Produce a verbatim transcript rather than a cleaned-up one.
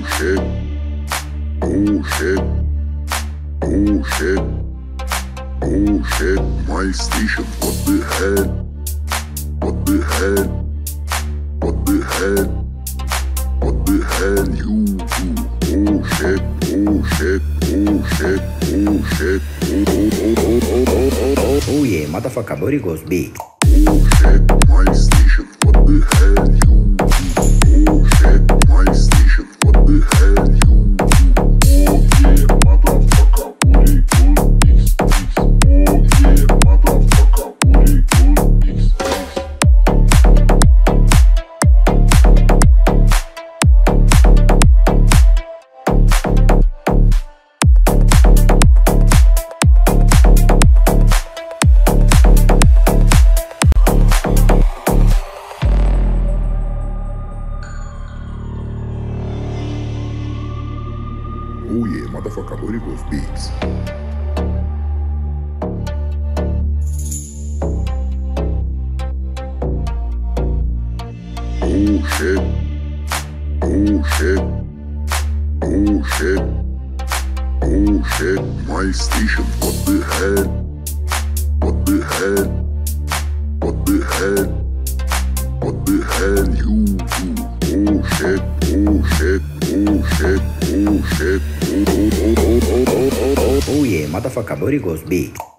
shit, oh shit, oh shit, oh shit, my station, what the hell, what the hell, what the hell, what the hell you do, oh shit, oh shit, oh shit, oh shit, oh, oh, oh, oh, oh, oh, oh, Oh yeah, motherfucker, body goes big. oh shit, my station, what the hell you do, oh shit, my station, what the hell you do, oh yeah, motherfucker, body goes big, oh yeah, motherfucker, body goes big, oh yeah, motherfucker, body goes big. Oh shit, oh shit, oh shit, oh shit, my station, what the hell, what the hell, what the hell, what the hell you do, oh shit, oh shit, oh shit, oh shit, oh, oh, oh, oh, oh, oh, oh, oh. Oh yeah, motherfucker, body goes big.